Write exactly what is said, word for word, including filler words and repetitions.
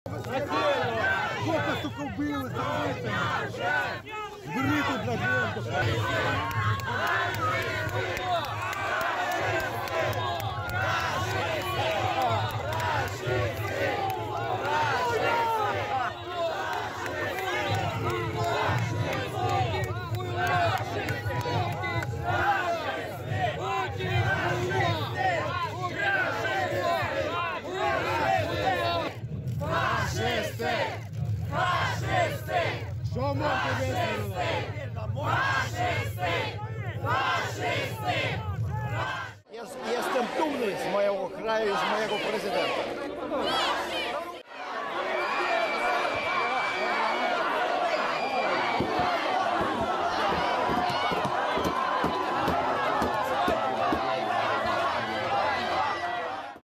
Сколько, сука, убили, бери тут, блядь, Что можете вести? Фашисты! Фашисты! Jestem dumny z mojego kraju, z mojego prezydenta.